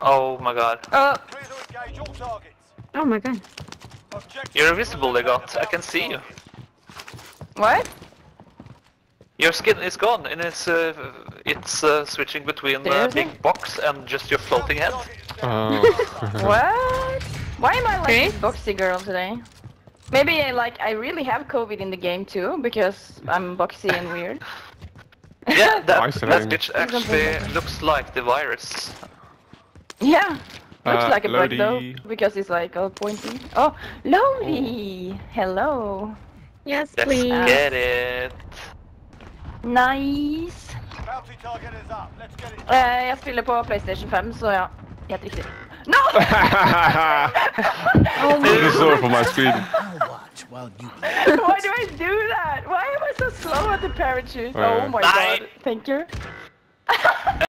Oh my god. Oh my god. You're invisible, Legot. I can see you. What? Your skin is gone, and it's switching between Seriously? big box and just your floating head. What? Why am I like Okay. this boxy girl today? Maybe I really have COVID in the game too, because I'm boxy and weird. Yeah, that Isolating. bitch actually looks like the virus. Yeah. Looks like a bug Lodi. though, because it's like all pointy. Oh, Lodi! Hello. Yes, Let's please. get it. Nice. Jag spiller på PlayStation 5, så ja. Helt riktig. No! I just saw it from my screen. Why do I do that? Why am I so slow at the parachute? Oh my god. Thank you.